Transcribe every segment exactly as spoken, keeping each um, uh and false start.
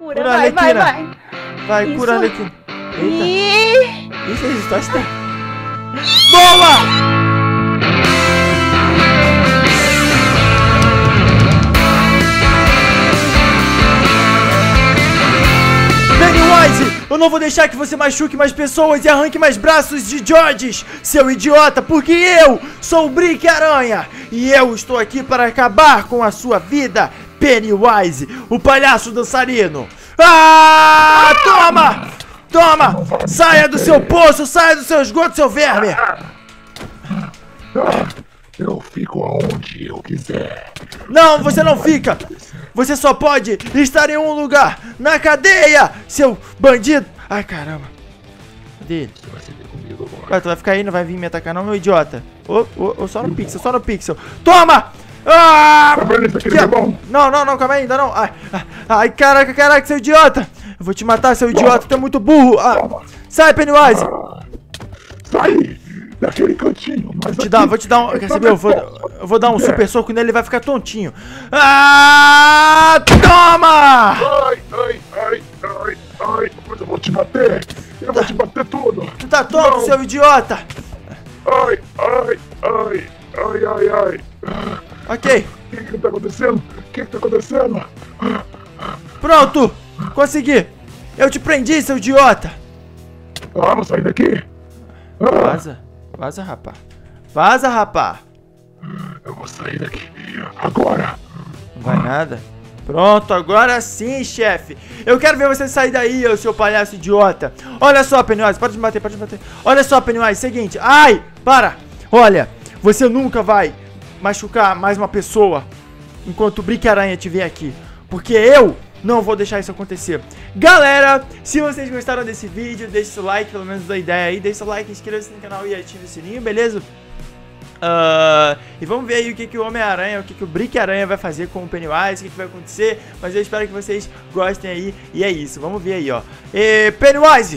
Cura, Cura, vai, vai, Arlequina. vai. Vai, Isso. cura, Arlequina. Eita. E... Isso, resposta. Boa! Pennywise, eu não vou deixar que você machuque mais pessoas e arranque mais braços de Georges, seu idiota, porque eu sou o Brick-Aranha e eu estou aqui para acabar com a sua vida, Pennywise, o palhaço dançarino. Ah, toma! Toma! Saia do seu poço, saia do seu esgoto, seu verme! Eu fico aonde eu quiser. Não, você não fica! Você só pode estar em um lugar, na cadeia, seu bandido! Ai, caramba. Cadê ele? Você vai ser comigo agora. Ué, tu vai ficar aí, não vai vir me atacar não, meu idiota. Ô, ô, ô, só no pixel, só no pixel. Toma! Ah! Tá vendo isso aqui, Que- meu irmão? Não, não, não, calma aí, ainda não. Ai, ai, ai, caraca, caraca, seu idiota! Eu vou te matar, seu idiota, tu é muito burro! Ah, sai, Pennywise! Sai daquele cantinho. Mas Te dá, vou te dar um. Quer saber? Eu vou, eu vou dar um super soco nele, ele vai ficar tontinho. Ah! Toma! Ai, ai, ai, ai, ai. Mas eu vou te bater. Eu vou te bater tudo. Tu tá tonto, Não. seu idiota! Ai, ai, ai, ai, ai, ai. Ok, O que que tá acontecendo? O que que tá acontecendo? pronto! Consegui! Eu te prendi, seu idiota! Ah, vamos sair daqui. Ah, Vaza, vaza, rapá. Vaza, rapá! eu vou sair daqui. Agora. Não vai nada. Pronto, agora sim, chefe. Eu quero ver você sair daí, ô seu palhaço idiota. Olha só, Pennywise, pode me bater, pode me bater. Olha só, Pennywise, seguinte. Ai, para. Olha, você nunca vai machucar mais uma pessoa enquanto o Brick-Aranha estiver aqui. Porque eu não vou deixar isso acontecer. Galera, se vocês gostaram desse vídeo, deixe seu like, pelo menos da ideia aí. Deixe seu like, inscreva-se no canal e ative o sininho, beleza? Uh, e vamos ver aí o que, que o Homem-Aranha, o que, que o Brick-Aranha vai fazer com o Pennywise, o que, que vai acontecer. Mas eu espero que vocês gostem aí. E é isso, vamos ver aí, ó. E, Pennywise,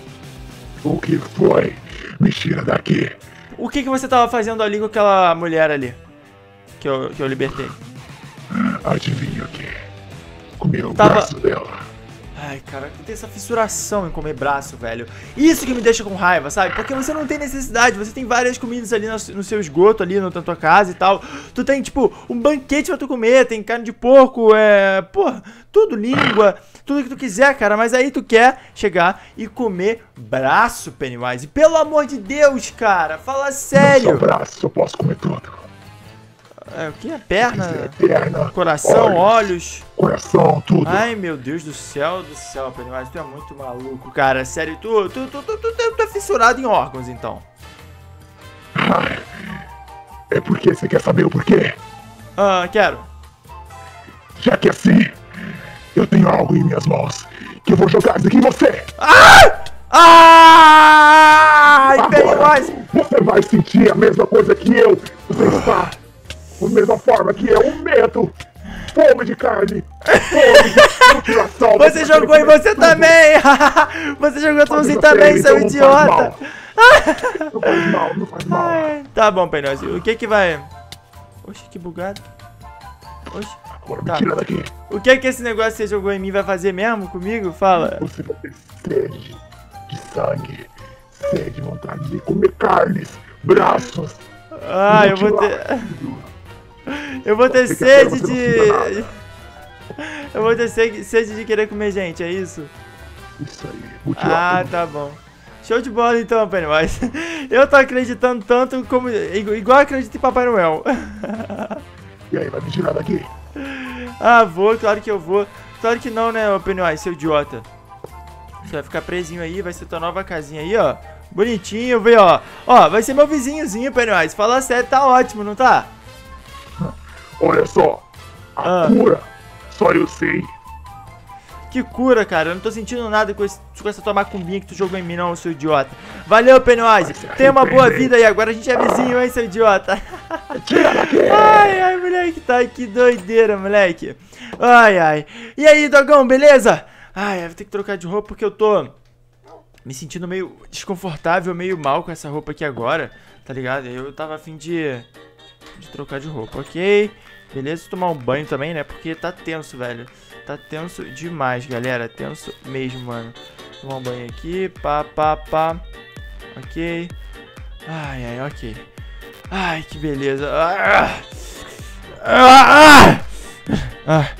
O que foi? Me tira daqui. o que, que você tava fazendo ali com aquela mulher ali? Que eu, que eu libertei. Adivinha o que? Comi o Tava- braço dela. Ai, cara, tem essa fissuração em comer braço, velho. Isso que me deixa com raiva, sabe? Porque você não tem necessidade, você tem várias comidas ali no, no seu esgoto, ali na tua casa e tal. Tu tem, tipo, um banquete pra tu comer, tem carne de porco, é... Porra, tudo, língua, tudo que tu quiser, cara. Mas aí tu quer chegar e comer braço, Pennywise. Pelo amor de Deus, cara, fala Não só sério. braço, eu posso comer tudo. É, o que? Perna, Perna, coração, olhos, olhos. coração, tudo. Ai, meu Deus do céu, do céu, Pennywise, tu é muito maluco, cara. Sério, tu, tu, tu, tu, tu, tu, tu é fissurado em órgãos, então. Ai, é porque você quer saber o porquê? Ah, quero. Já que assim, eu tenho algo em minhas mãos que eu vou jogar isso aqui em você. Ai, Agora, Pennywise. você vai sentir a mesma coisa que eu. Você está da mesma forma que eu, um medo. Fome de carne. Fome de mutilação. Você jogou em você também. Você jogou em você também, seu idiota. Não faz mal, não faz mal. Ai, tá bom, Pennywise, o que que vai... Oxe, que bugado. Oxe. Agora me Tá. tira daqui. O que que esse negócio que você jogou em mim vai fazer mesmo comigo? Fala. Você vai ter sede de sangue. Sede, vontade de comer carnes, braços. Ah, eu vou ter... Eu vou ter Fica sede quieto, você não precisa de... Eu vou ter se- sede de querer comer gente, é isso? Isso aí, Ah, mutilação. tá bom. Show de bola então, Pennywise. Eu tô acreditando tanto como... igu- Igual eu acredito em Papai Noel. E aí, vai me tirar daqui? Ah, vou, claro que eu vou. Claro que não, né, ô Pennywise, seu idiota. Você vai ficar presinho aí, vai ser tua nova casinha aí, ó. Bonitinho, vê, ó. Ó, vai ser meu vizinhozinho, Pennywise. Fala sério, tá ótimo, não tá? Olha só, a Ah. cura, só eu sei. Que cura, cara. Eu não tô sentindo nada com, esse, com essa tua macumbinha que tu jogou em mim, não, seu idiota. Valeu, Pennywise. Vai se Tenha uma boa arrepender. vida aí. Agora a gente é vizinho, hein, seu idiota. Tira daqui! Ai, ai, moleque, tá que doideira, moleque. Ai, ai. E aí, dogão, beleza? Ai, eu vou ter que trocar de roupa porque eu tô me sentindo meio desconfortável, meio mal com essa roupa aqui agora, tá ligado? Eu tava a fim de, de trocar de roupa, ok? Beleza, tomar um banho também, né? Porque tá tenso, velho. tá tenso demais, galera. Tenso mesmo, mano. Vou tomar um banho aqui. Pá, pá, pá. Ok. Ai, ai, ok. Ai, que beleza. Ah! Ah! Ah!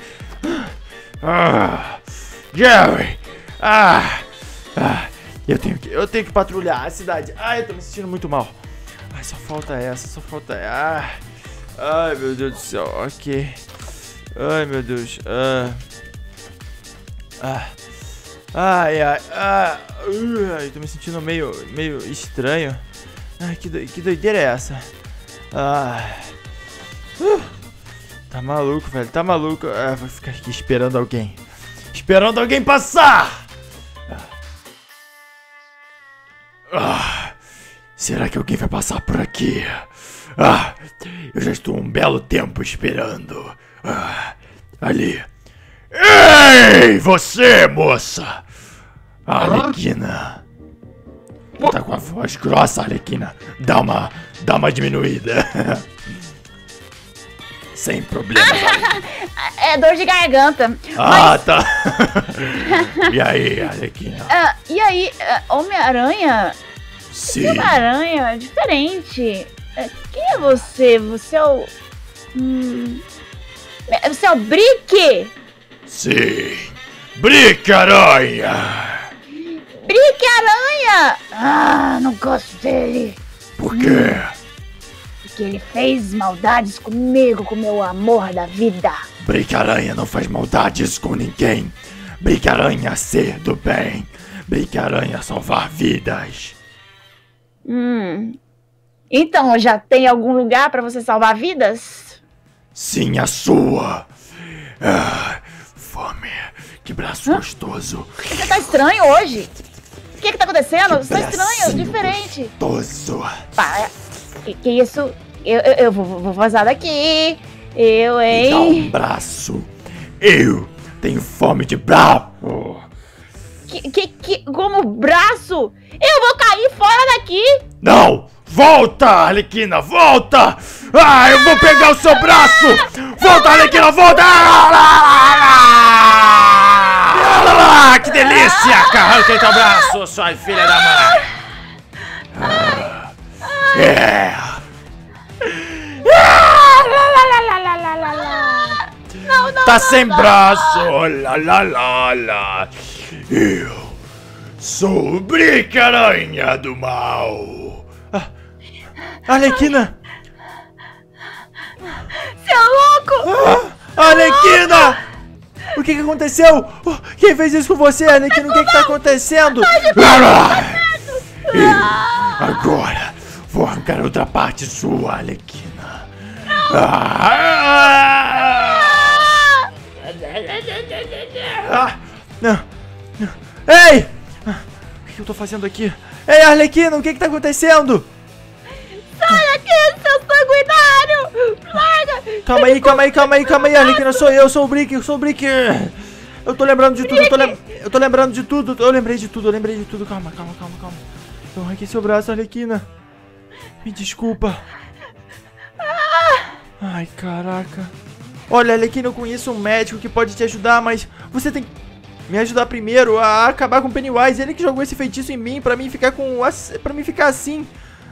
Ah! Jerry! Ah! Ah! Eu tenho que, eu tenho que patrulhar a cidade. Ai, eu tô me sentindo muito mal. Ai, só falta essa, só falta... Ah! Ai, meu Deus do céu. Ok. Ai, meu Deus. Ah. Ah. Ai, ai. Ah. Uh, ai, tô me sentindo meio, meio estranho. Ai, que, do, que doideira é essa? Ah. Uh. Tá maluco, velho. Tá maluco. Ah, vou ficar aqui esperando alguém. Esperando alguém passar! Ah. Será que alguém vai passar por aqui? Ah, eu já estou um belo tempo esperando. Ah, ali. Ei, você, moça! Arlequina. Tá com a voz grossa, Arlequina. Dá uma, dá uma diminuída. Sem problema. É dor de garganta. Ah, mas... tá. E aí, Arlequina? Ah, e aí, uh, Homem-Aranha? Sim. Homem-Aranha, diferente. Uh, quem é você? Você é o... Hum... Você é o Brick? Sim. Brick-Aranha. Brick-Aranha! Ah, não gosto dele. Por quê? Porque ele fez maldades comigo, com meu amor da vida. Brick-Aranha não faz maldades com ninguém. Brick-Aranha ser do bem. Brick-Aranha salvar vidas. Hum. Então, já tem algum lugar pra você salvar vidas? Sim, a sua. Ah, fome. Que braço Hã? gostoso. Você tá estranho hoje? O que que tá acontecendo? Que Você tá estranho, bracinho diferente. gostoso. Para. Que, que isso? Eu, eu, eu vou, vou vazar daqui. Eu, Me dá um hein? braço. Eu tenho fome de brabo. Que, que, que, como braço? Eu vou cair fora daqui. Não! Volta, Arlequina, volta! Ah, eu vou pegar o seu braço! Volta, Arlequina, volta! Ah, que delícia! Arranca aí teu braço, sua filha da mãe! Ah, é! Não, não, Tá não, sem não. braço! Lá, lá, lá, lá! Eu sou o Brick-Aranha do mal! Ah, Arlequina! Seu louco! Ah, Arlequina! O que que aconteceu? Oh, quem fez isso com você, Arlequina? O que que tá acontecendo? Eu agora vou arrancar outra parte sua, Arlequina. Ah! Ah, não, não. Ei! Ah, o que que eu tô fazendo aqui? Ei, Arlequina, o que que tá acontecendo? Sai daqui, seu sanguinário! Larga! Calma aí, calma aí, calma aí, calma aí, Arlequina, sou eu, sou o Brick, eu sou o Brick. Eu tô lembrando de tudo, eu tô, lem eu tô lembrando de tudo, eu lembrei de tudo, eu lembrei de tudo. Calma, calma, calma, calma. Eu arranquei seu braço, Arlequina. Me desculpa. Ai, caraca. Olha, Arlequina, eu conheço um médico que pode te ajudar, mas você tem que me ajudar primeiro a acabar com o Pennywise. Ele que jogou esse feitiço em mim pra mim ficar com... pra mim ficar assim.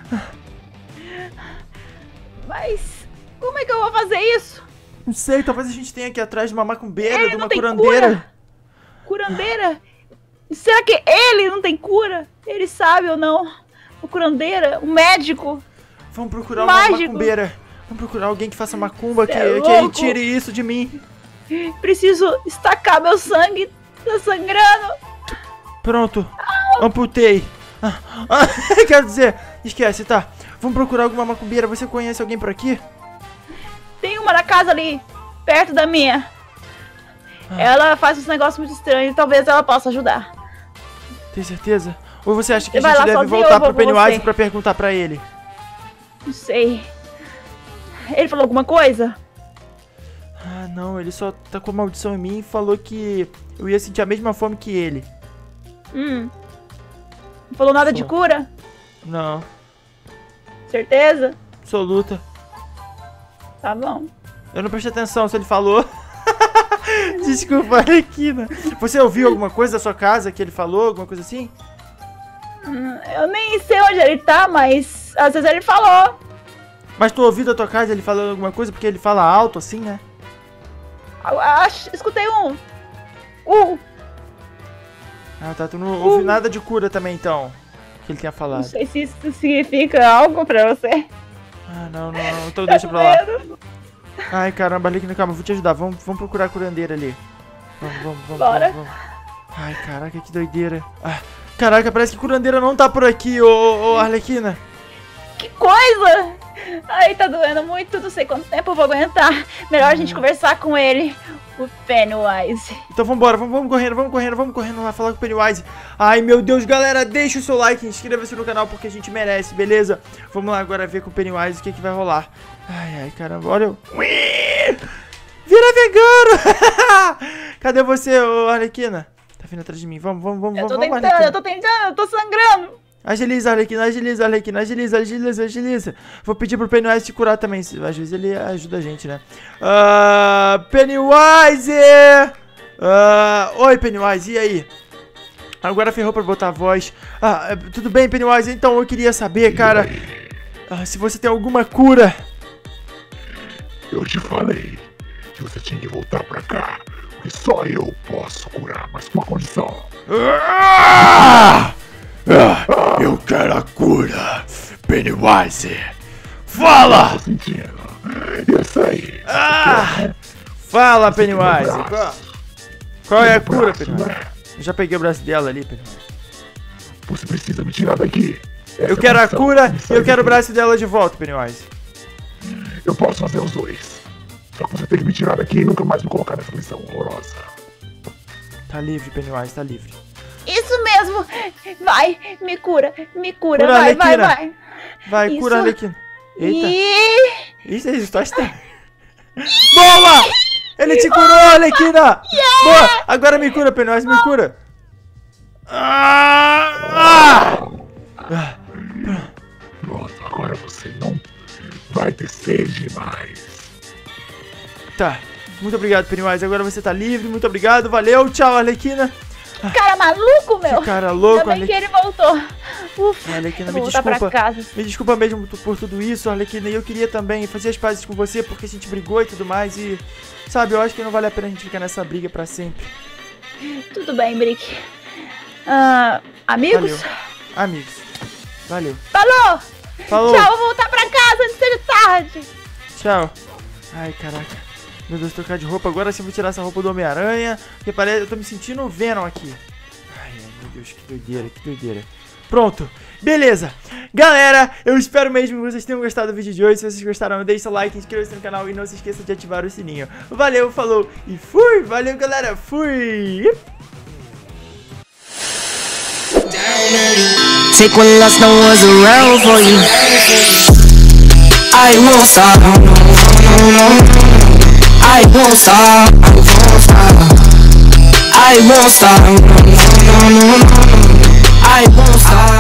Mas como é que eu vou fazer isso? Não sei, talvez a gente tenha aqui atrás de uma macumbeira, Ele de não uma tem curandeira. cura. Curandeira? Será que ele não tem cura? Ele sabe ou não? O curandeira? O médico? Vamos procurar Mágico. uma macumbeira. Vamos procurar alguém que faça macumba, que, é que louco. tire isso de mim. Preciso estacar meu sangue. Tá sangrando. Pronto, amputei. Ah, ah, quero dizer, esquece, tá? Vamos procurar alguma macumbeira. Você conhece alguém por aqui? Tem uma na casa ali, perto da minha. Ah. Ela faz uns negócios muito estranhos. Talvez ela possa ajudar. Tem certeza? Ou você acha que a Você vai gente lá deve sozinho ou voltar eu vou pro com Pennywise você? pra perguntar pra ele? Não sei. Ele falou alguma coisa? Ah, não, ele só tacou maldição em mim e falou que eu ia sentir a mesma fome que ele. Hum. Não falou nada Só. de cura? Não, Certeza? absoluta. Tá bom. Eu não prestei atenção se ele falou. Desculpa, Arlequina. Você ouviu alguma coisa da sua casa que ele falou? Alguma coisa assim? Hum, Eu nem sei onde ele tá, mas às vezes ele falou. Mas tu ouviu da tua casa ele falando alguma coisa? Porque ele fala alto assim, né? Eu acho, escutei um. Uh, Ah, tá. Tu não ouviu nada de cura também, então. Que ele tinha não falado. sei se isso significa algo pra você. Ah, não, não, não. Então deixa pra lá. Ai, caramba, Arlequina, calma, eu vou te ajudar. Vamos, vamos procurar a curandeira ali. Vamos, vamos, vamos. Bora. Vamos, vamos. Ai, caraca, que doideira. Ah, caraca, parece que a curandeira não tá por aqui, ô, ô, ô Arlequina. Que coisa! Ai, tá doendo muito, não sei quanto tempo eu vou aguentar. Melhor a gente conversar com ele. O Pennywise. Então vambora, vamos, vamos correndo, vamos correndo, vamos correndo lá falar com o Pennywise. Ai, meu Deus, galera, deixa o seu like, inscreva-se no canal porque a gente merece, beleza? Vamos lá agora ver com o Pennywise o que que vai rolar. Ai, ai, caramba, olha o... Vira vegano! Cadê você, ô Arlequina? Tá vindo atrás de mim, vamos, vamos, vamos, Eu tô vamos, tentando, Arlequina. eu tô tentando, eu tô sangrando. Agiliza, Arlequina, agiliza, Arlequina, agiliza, agiliza, agiliza. Vou pedir pro Pennywise te curar também, às vezes ele ajuda a gente, né? Ah, Pennywise! Ah, oi, Pennywise, e aí? Agora ferrou pra botar a voz. Ah, tudo bem, Pennywise? Então eu queria saber, cara, ah, se você tem alguma cura. Eu te falei que você tinha que voltar pra cá, porque só eu posso curar, mas com uma condição. Ah! Ah, eu quero a cura, Pennywise. Fala! Tô sentindo. Isso aí. Ah! Fala, Pennywise. Qual, qual é a cura, Braço, Pennywise? né? Eu já peguei o braço dela ali, Pennywise. Você precisa me tirar daqui. Essa Eu é quero a missão. cura Me e sai eu quero o daqui. braço dela de volta, Pennywise. Eu posso fazer os dois. Só que você tem que me tirar daqui e nunca mais me colocar nessa missão horrorosa. Tá livre, Pennywise, tá livre. Isso mesmo. Vai, me cura, me cura, Cura, vai, vai, Arlequina. vai. Vai, Isso. cura a Arlequina. Eita. E... Isso, isso, tá estranho. Boa! Ele te curou, Arlequina! Boa! Agora me cura, Pennywise, me cura. Ah! Ah! Pronto, agora você não vai ter sede mais. Tá. Muito obrigado, Pennywise. Agora você tá livre. Muito obrigado. Valeu. Tchau, Arlequina. Cara maluco, meu. Que cara louco, Ainda bem Arlequina. que ele voltou. Ufa, Arlequina, eu me vou voltar desculpa. pra casa. Me desculpa mesmo por tudo isso, Arlequina. E eu queria também fazer as pazes com você porque a gente brigou e tudo mais. E, sabe, eu acho que não vale a pena a gente ficar nessa briga pra sempre. Tudo bem, Brick. Ah, amigos? Valeu. Amigos. Valeu. Falou! Falou. Tchau, vou voltar pra casa antes que seja tarde. Tchau. Ai, caraca. Meu Deus, trocar de roupa. Agora sim eu vou tirar essa roupa do Homem-Aranha. Porque parece... Eu tô me sentindo o Venom aqui. Ai, ai, meu Deus, que doideira, que doideira. Pronto. Beleza. Galera, eu espero mesmo que vocês tenham gostado do vídeo de hoje. Se vocês gostaram, deixe seu like, inscreva-se no canal e não se esqueça de ativar o sininho. Valeu, falou e fui. Valeu, galera. Fui. Take when last no was around for you. I won't stop. I won't stop. I won't stop. I won't stop. I won't stop.